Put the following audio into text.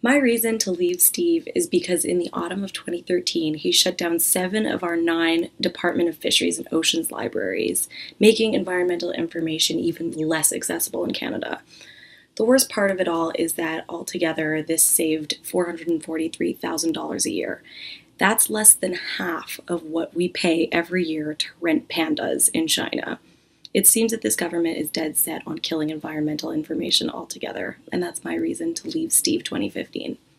My reason to leave Steve is because in the autumn of 2013, he shut down 7 of our 9 Department of Fisheries and Oceans libraries, making environmental information even less accessible in Canada. The worst part of it all is that altogether this saved $443,000 a year. That's less than half of what we pay every year to rent pandas in China. It seems that this government is dead set on killing environmental information altogether, and that's my reason to leave Steve 2015.